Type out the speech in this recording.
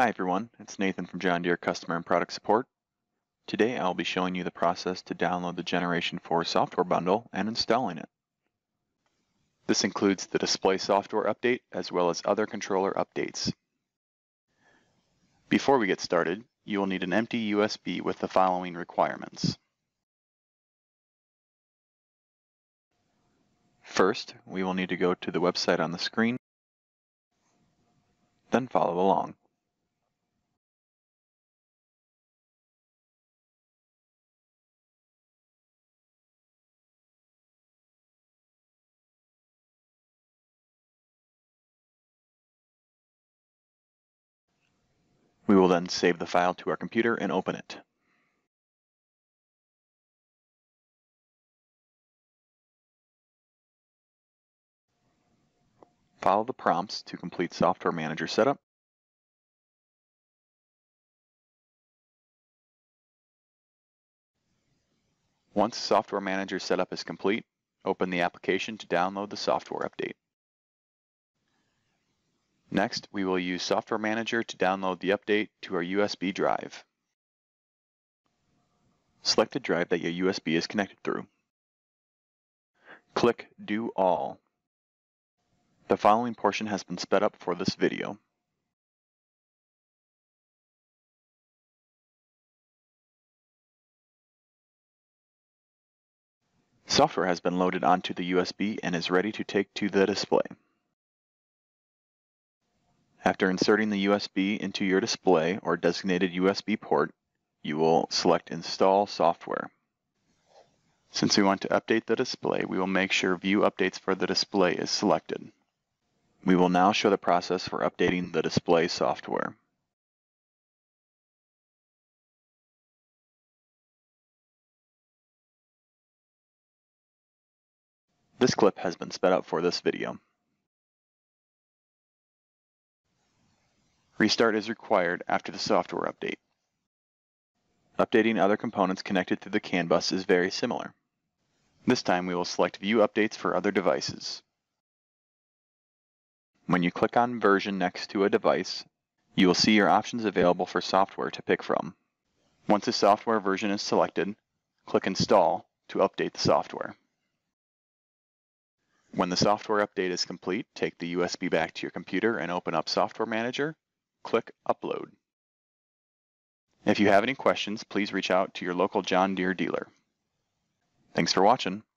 Hi everyone, it's Nathan from John Deere Customer and Product Support. Today I'll be showing you the process to download the Generation 4 software bundle and installing it. This includes the display software update as well as other controller updates. Before we get started, you will need an empty USB with the following requirements. First, we will need to go to the website on the screen, then follow along. We will then save the file to our computer and open it. Follow the prompts to complete Software Manager setup. Once Software Manager setup is complete, open the application to download the software update. Next, we will use Software Manager to download the update to our USB drive. Select the drive that your USB is connected through. Click Do All. The following portion has been sped up for this video. Software has been loaded onto the USB and is ready to take to the display. After inserting the USB into your display or designated USB port, you will select Install Software. Since we want to update the display, we will make sure View Updates for the display is selected. We will now show the process for updating the display software. This clip has been sped up for this video. Restart is required after the software update. Updating other components connected to the CAN bus is very similar. This time we will select View Updates for other devices. When you click on Version next to a device, you will see your options available for software to pick from. Once a software version is selected, click Install to update the software. When the software update is complete, take the USB back to your computer and open up Software Manager. Click Upload. If you have any questions, please reach out to your local John Deere dealer. Thanks for watching.